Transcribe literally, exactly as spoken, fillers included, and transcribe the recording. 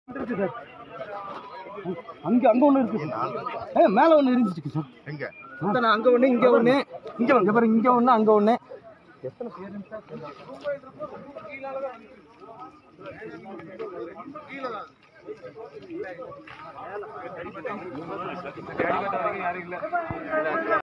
அங்க அங்க ஒண்ணு இருக்கு சார். மேல ஒண்ணு இருந்துச்சு சார். எங்க? அங்க ஒண்ணு, இங்க ஒண்ணு, இங்க ஒண்ணு பாருங்க, இங்க ஒண்ணு, அங்க ஒண்ணு. எத்தனை பேர் கீழே